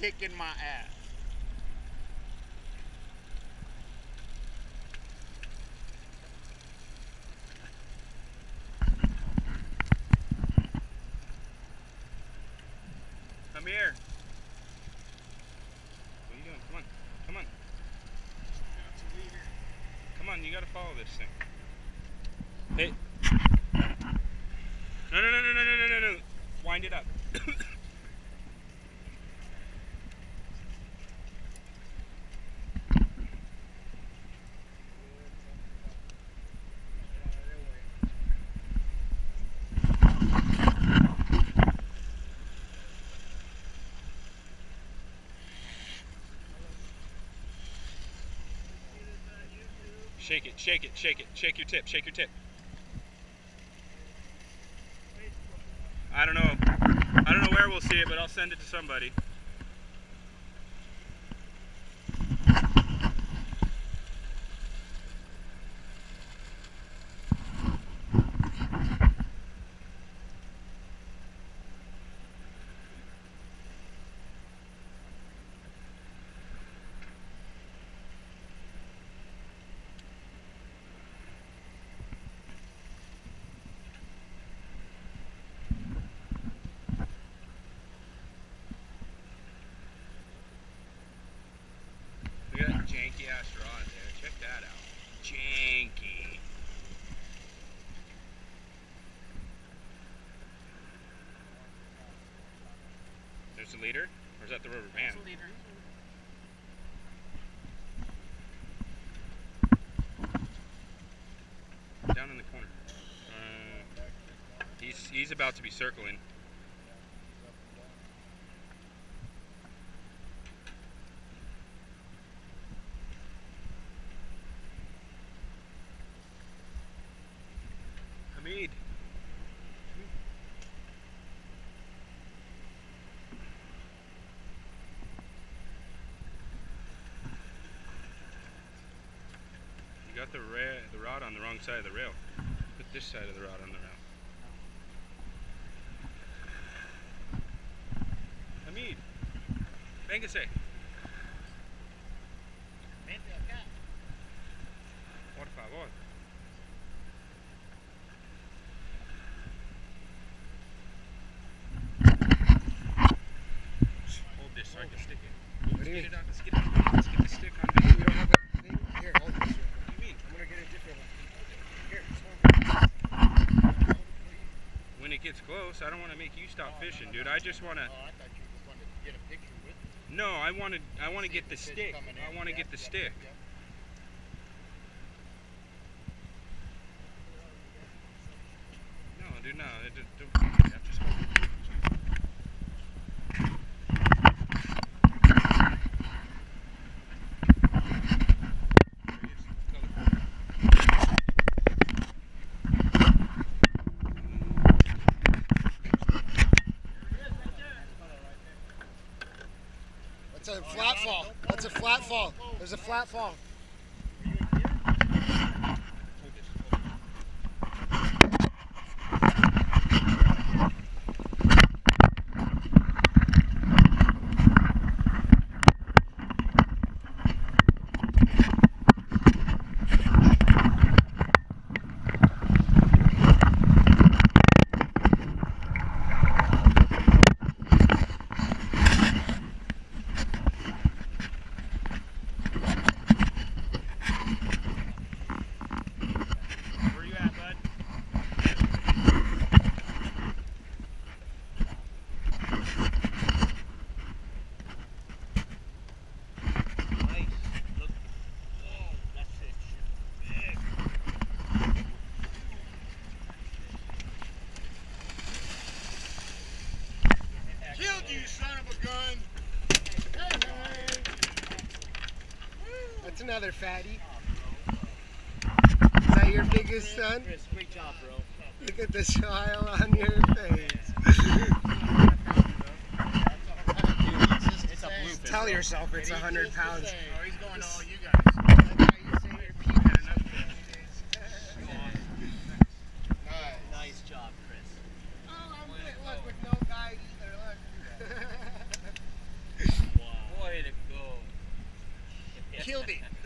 kicking my ass. Come here. What are you doing? Come on. Come on. Come on, you gotta follow this thing. Hey. No, no, no, no, no, no, no, no. Wind it up. Shake it, shake it, shake it. Shake your tip, shake your tip. I don't know. I don't know where we'll see it, but I'll send it to somebody. Look at that janky ass rod there. Check that out. Janky. There's the leader? Or is that the rubber band? That's the leader. Down in the corner. He's about to be circling. Hamid. You got the rod on the wrong side of the rail. Put this side of the rod on the rail. Hamid. Véngase. Vente acá. Por favor. Hold this so I can stick it. Let's get it on. Let's get the stick on me. You don't have that thing? Here, hold this. What do you mean? I'm gonna get a different one. Here, this one. When it gets close, I don't want to make you stop fishing, dude. I just want to. Oh, I thought you just wanted to get a picture with me. No, I want to get the stick. I want to get the stick. No, dude, no. I'm just holding it. That's a flat fall. That's a flat fall. There's a flat fall. Where you at, bud? Nice. Look. Whoa, that fish. Big. Killed you, son of a gun. That's another fatty. Is that your biggest son? Chris, great job, bro. Look at the smile on your face. It's a bluefish. Tell yourself it's 100 pounds. Oh, he's going to all you guys. Nice job, Chris. Oh, I'm with no guide either. Look. killed it.